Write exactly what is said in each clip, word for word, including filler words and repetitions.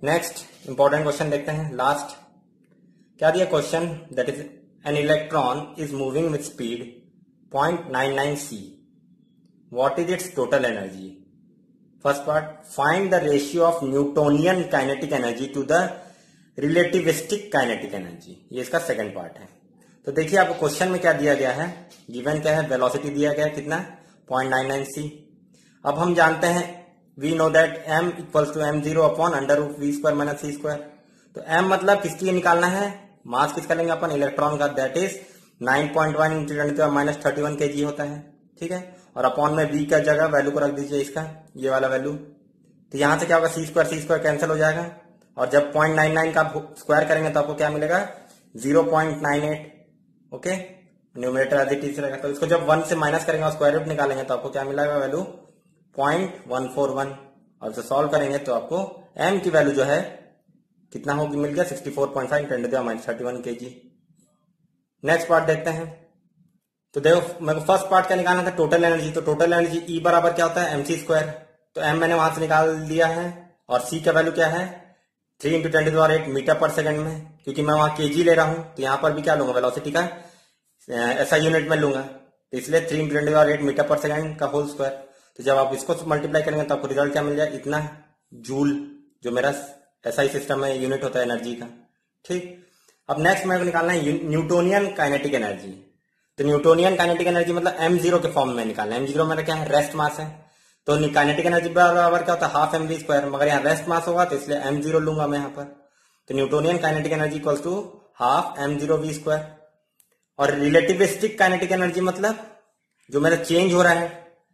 Next important question देखते हैं, last. क्या दिया question? That is an electron is moving with speed point nine nine C, what is its total energy? First part, find the ratio of Newtonian kinetic energy to the relativistic kinetic energy. ये इसका second part है। तो देखिए आपको question में क्या दिया गया है, गिवन क्या है, वेलोसिटी दिया गया है कितना, पॉइंट नाइन नाइन सी। अब हम जानते हैं, we know that m equals to M zero upon under root V square minus C square. तो m मतलब किसके लिए निकालना है, मास किसका लेंगे अपन, इलेक्ट्रॉन का, that is nine point one into ten to the minus thirty one K G होता है, ठीक है। और अपॉन में v का जगह वैल्यू को रख दीजिए इसका, ये वाला वैल्यू। तो यहां से क्या होगा, C square C square cancel हो जाएगा, और जब पॉइंट नाइन नाइन का स्क्वायर करेंगे तो आपको क्या मिलेगा, zero point nine eight. Okay, numerator as it is रहेगा। तो इसको जब वन से माइनस करेंगे और स्क्वायर रूट निकालेंगे तो आपको क्या मिलेगा, value point one four one. और इसे सॉल्व करेंगे तो आपको m की वैल्यू जो है कितना होगी, मिल गया sixty four point five ten to the minus thirty one kg. Next part देखते हैं। तो देखो मेरे को फर्स्ट पार्ट क्या निकालना था, टोटल एनर्जी। तो टोटल एनर्जी E बराबर क्या होता है, एम सी स्क्वायर। तो m मैंने वहां से निकाल दिया है, और C का वैल्यू क्या है, three into ten to the power eight metre पर सेकंड में, क्योंकि मैं वहां केजी ले रहा हूं। तो यहां पर भी क्या लूंगा, वेलोसिटी का ऐसा यूनिट में लूंगा, तो इसलिए three into ten to the power eight metre पर सेकंड का होल स्क्वायर। तो जब आप इसको मल्टीप्लाई करेंगे तो आपको रिजल्ट क्या मिल जाए, इतना जूल, जो मेरा ऐसा ही सिस्टम में यूनिट होता है एनर्जी का, ठीक। अब नेक्स्ट मेरे को निकालना है न्यूटोनियन काइनेटिक एनर्जी। तो न्यूटोनियन काइनेटिक एनर्जी मतलब एम जीरो के फॉर्म में निकालना है। एम जीरो मेरा क्या है, रेस्ट मास है। तो काइनेटिक एनर्जी बराबर क्या होता है, हाफ एम वी स्क्वायर, मगर यहाँ रेस्ट मास होगा तो इसलिए एम जीरो लूंगा मैं यहाँ पर। तो Newtonian kinetic energy equals to half M zero V square. और रिलेटिविस्टिक काइनेटिक एनर्जी मतलब जो मेरा चेंज हो रहा है,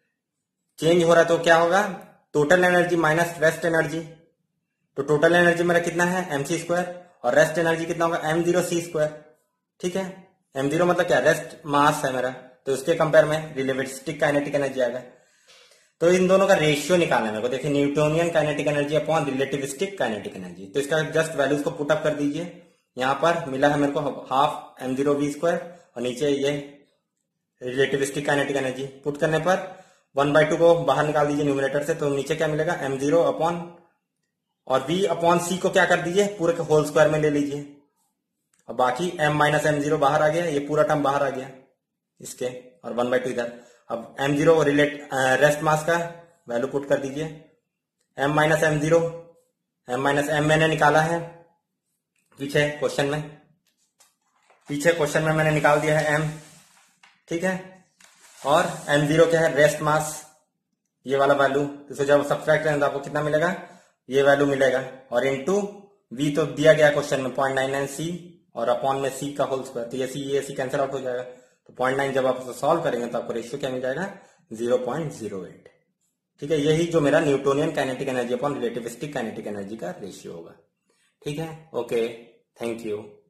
चेंज हो रहा है तो क्या होगा, total energy minus rest energy. तो टोटल एनर्जी मेरा कितना है, एम सी स्क्वायर, और रेस्ट एनर्जी कितना होगा, एम जीरो सी स्क्वायर, ठीक है। एम जीरो मतलब क्या, रेस्ट मास है मेरा, तो उसके कंपेयर में रिलेटिविस्टिक काइनेटिक एनर्जी आएगा। तो इन दोनों का रेशियो निकालना है मेरे को। देखिए Newtonian kinetic energy upon relativistic kinetic energy. तो इसका जस्ट वैल्यूज को पुट अप कर दीजिए। यहाँ पर मिला है मेरे को half M zero V square, और नीचे ये रिलेटिविस्टिक काइनेटिक एनर्जी। पुट करने पर वन बाई टू को बाहर निकाल दीजिए न्यूमरेटर से, तो नीचे क्या मिलेगा, एम जीरो अपॉन, और v अपॉन सी को क्या कर दीजिए, पूरे के होल स्क्वायर में ले लीजिए, और बाकी m माइनस एम जीरो बाहर आ गया, ये पूरा टर्म बाहर आ गया इसके, और वन बाई टू इधर। अब m zero relate rest mass का वैल्यू पुट कर दीजिए, m minus M zero, m minus M मैंने निकाला है पीछे क्वेश्चन में, पीछे क्वेश्चन में मैंने निकाल दिया है m, ठीक है। और m जीरो क्या है, रेस्ट मास, ये वाला वैल्यू। तो जब सब्ट्रैक्ट करेंगे तो आपको कितना मिलेगा, ये वैल्यू मिलेगा, और इनटू v तो दिया गया क्वेश्चन में पॉइंट नाइन नाइन सी, और अपॉन में c का होल स्क्वायर। तो ये c ये c कैंसिल आउट हो जाएगा। तो पॉइंट नाइन जब आप उसको सॉल्व करेंगे तो आपको रेशियो क्या मिल जाएगा, जीरो पॉइंट जीरो एट, ठीक है। यही जो मेरा Newtonian kinetic energy upon relativistic kinetic energy का रेशियो होगा, ठीक है। Okay, thank you.